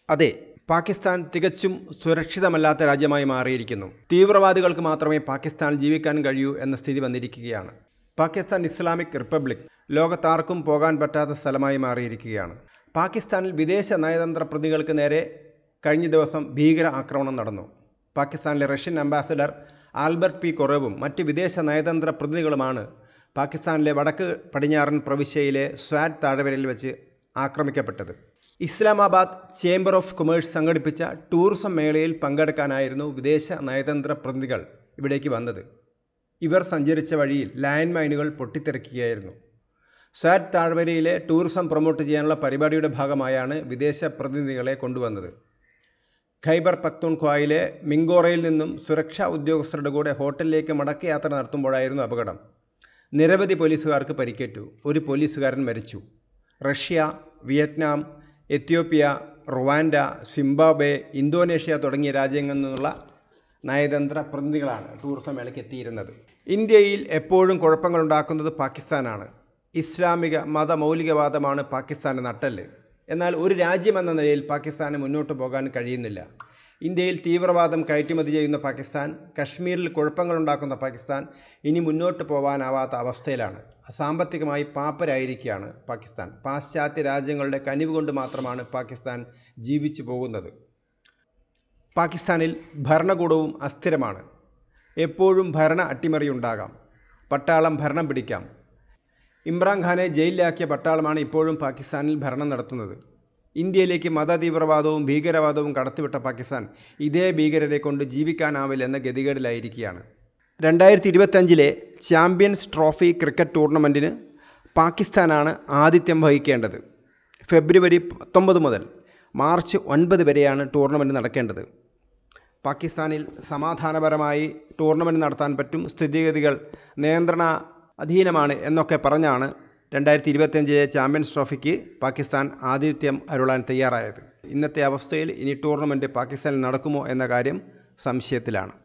അതെ, പാകിസ്ഥാൻ തികച്ചും സുരക്ഷിതമല്ലാത്ത രാജ്യമായി മാറിയിരിക്കുന്നു. തീവ്രവാദികൾക്ക് മാത്രമേ പാകിസ്ഥാനിൽ ജീവിക്കാൻ കഴിയൂ എന്ന സ്ഥിതി വന്നിരിക്കുകയാണ്. പാകിസ്ഥാൻ ഇസ്ലാമിക് റിപ്പബ്ലിക് ലോകത്താർക്കും പോകാൻ പറ്റാത്ത സ്ഥലമായി മാറിയിരിക്കുകയാണ്. പാകിസ്ഥാനിൽ വിദേശ നയതന്ത്ര പ്രതികൾക്ക് നേരെ കഴിഞ്ഞ ദിവസം ഭീകര ആക്രമണം നടന്നു. പാകിസ്ഥാനിലെ റഷ്യൻ അംബാസഡർ ആൽബർട്ട് പി കൊറേവും മറ്റ് വിദേശ നയതന്ത്ര പ്രതിനിധികളുമാണ് പാകിസ്ഥാനിലെ വടക്ക് പടിഞ്ഞാറൻ പ്രവിശ്യയിലെ സ്വാറ്റ് താഴ്വരയിൽ വെച്ച് ആക്രമിക്കപ്പെട്ടത്. ഇസ്ലാമാബാദ് ചേംബർ ഓഫ് കൊമേഴ്സ് സംഘടിപ്പിച്ച ടൂറിസം മേളയിൽ പങ്കെടുക്കാനായിരുന്നു വിദേശ നയതന്ത്ര പ്രതിനിധികൾ ഇവിടേക്ക് വന്നത്. ഇവർ സഞ്ചരിച്ച വഴിയിൽ ലാൻഡ് മൈനുകൾ പൊട്ടിത്തെറിക്കുകയായിരുന്നു. സ്വാറ്റ് താഴ്വരയിലെ ടൂറിസം പ്രൊമോട്ട് ചെയ്യാനുള്ള പരിപാടിയുടെ ഭാഗമായാണ് വിദേശ പ്രതിനിധികളെ കൊണ്ടുവന്നത്. ഖൈബർ പക്തൂൺഖ്വയിലെ മിങ്കോറയിൽ നിന്നും സുരക്ഷാ ഉദ്യോഗസ്ഥരുടെ കൂടെ ഹോട്ടലിലേക്ക് മടക്കയാത്ര നടത്തുമ്പോഴായിരുന്നു അപകടം. നിരവധി പോലീസുകാർക്ക് പരിക്കേറ്റു. ഒരു പോലീസുകാരൻ മരിച്ചു. Russia, Vietnam, Ethiopia, Rwanda, Zimbabwe, Indonesia തുടങ്ങിയ രാജ്യങ്ങളിൽ നിന്നുള്ള നയതന്ത്ര പ്രതിനിധികളാണ് ടൂറിസം മേളയ്ക്ക് എത്തിയിരുന്നത്. ഇന്ത്യയിൽ എപ്പോഴും കുഴപ്പങ്ങളുണ്ടാക്കുന്നത് പാകിസ്ഥാനാണ്. ഇസ്ലാമിക മതമൗലികവാദമാണ് പാകിസ്ഥാൻ്റെ നട്ടെല്ല്. എന്നാൽ ഒരു രാജ്യമെന്ന നിലയിൽ പാകിസ്ഥാന് മുന്നോട്ട് പോകാൻ കഴിയുന്നില്ല. ഇന്ത്യയിൽ തീവ്രവാദം കയറ്റുമതി ചെയ്യുന്ന പാകിസ്ഥാൻ, കശ്മീരിൽ കുഴപ്പങ്ങളുണ്ടാക്കുന്ന പാകിസ്ഥാൻ ഇനി മുന്നോട്ട് പോകാനാവാത്ത അവസ്ഥയിലാണ്. സാമ്പത്തികമായി പാപ്പരായിരിക്കുകയാണ് പാകിസ്ഥാൻ. പാശ്ചാത്യ രാജ്യങ്ങളുടെ കനിവ് കൊണ്ട് മാത്രമാണ് പാകിസ്ഥാൻ ജീവിച്ചു പോകുന്നത്. പാകിസ്ഥാനിൽ ഭരണകൂടവും അസ്ഥിരമാണ്. എപ്പോഴും ഭരണ അട്ടിമറിയുണ്ടാകാം. പട്ടാളം ഭരണം പിടിക്കാം. ഇമ്രാൻഖാനെ ജയിലിലാക്കിയ പട്ടാളമാണ് ഇപ്പോഴും പാകിസ്ഥാനിൽ ഭരണം നടത്തുന്നത്. ഇന്ത്യയിലേക്ക് മതതീവ്രവാദവും ഭീകരവാദവും കടത്തിവിട്ട പാകിസ്ഥാൻ ഇതേ ഭീകരരെ കൊണ്ട് ജീവിക്കാനാവില്ലെന്ന ഗതികേടിലായിരിക്കുകയാണ്. 2025 ചാമ്പ്യൻസ് ട്രോഫി ക്രിക്കറ്റ് ടൂർണമെൻറ്റിന് പാകിസ്ഥാനാണ് ആതിഥ്യം വഹിക്കേണ്ടത്. ഫെബ്രുവരി 19 മുതൽ മാർച്ച് 9 വരെയാണ് ടൂർണമെൻറ്റ് നടക്കേണ്ടത്. പാകിസ്ഥാനിൽ സമാധാനപരമായി ടൂർണമെൻറ്റ് നടത്താൻ പറ്റും, സ്ഥിതിഗതികൾ നിയന്ത്രണ അധീനമാണ് എന്നൊക്കെ പറഞ്ഞാണ് 2025 ചാമ്പ്യൻസ് ട്രോഫിക്ക് പാകിസ്ഥാൻ ആതിഥ്യം അരുളാൻ തയ്യാറായത്. ഇന്നത്തെ അവസ്ഥയിൽ ഇനി ടൂർണമെൻറ്റ് പാകിസ്ഥാനിൽ നടക്കുമോ എന്ന കാര്യം സംശയത്തിലാണ്.